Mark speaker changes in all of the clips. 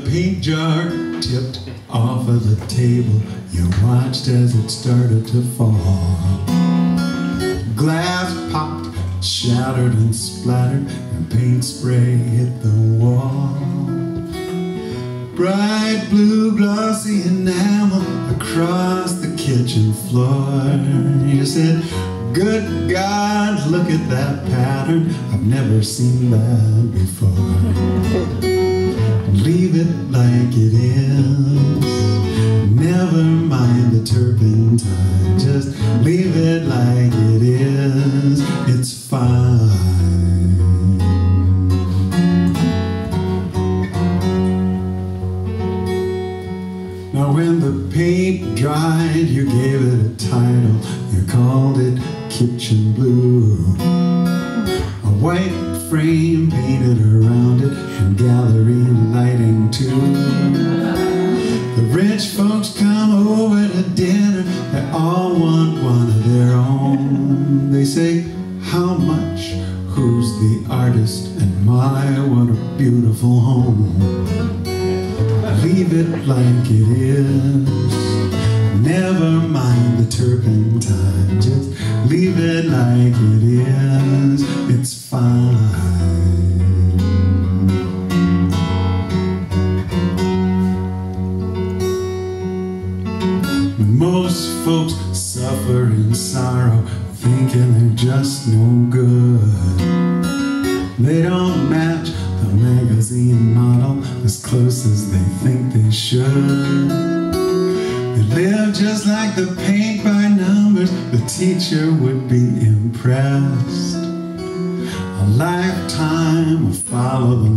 Speaker 1: paint jar tipped off of the table, you watched as it started to fall. Glass popped, shattered and splattered, and paint spray hit the wall. Bright blue glossy enamel across the kitchen floor. You said, good God, look at that pattern, I've never seen that before. Leave it like it is, never mind the turpentine, just leave it like it is, it's fine. Now when the paint dried, you gave it a title, you called it Kitchen Blue. A white frame painted around it, and gallery lighting too. The rich folks come over to dinner, they all want one of their own. They say, how much? Who's the artist? And my, what a beautiful home. Leave it like it is, never mind the turpentine, just leave it like it is, it's fine. When most folks suffer in sorrow, thinking they're just no good, they don't match the magazine model as close as they think they should. They live just like the paint by numbers, the teacher would be impressed. A lifetime will follow the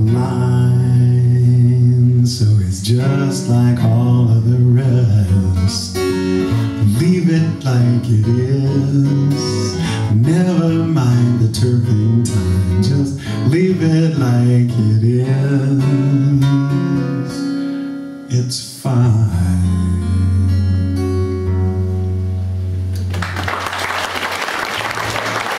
Speaker 1: line, so it's just like all of the rest. Leave it like it is, never mind the turpentine, just leave it like it is, it's fine.